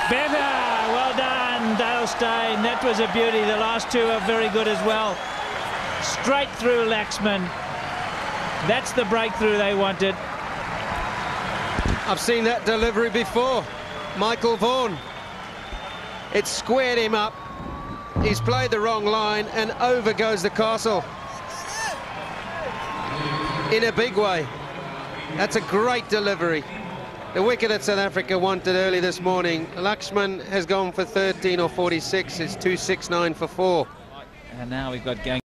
Better! Well done, Dale Steyn. That was a beauty. The last two are very good as well. Straight through Laxman. That's the breakthrough they wanted. I've seen that delivery before. Michael Vaughan. It squared him up. He's played the wrong line and over goes the castle. In a big way. That's a great delivery. The wicket that South Africa wanted early this morning. Laxman has gone for 13 or 46. It's 269 for 4. And now we've got going.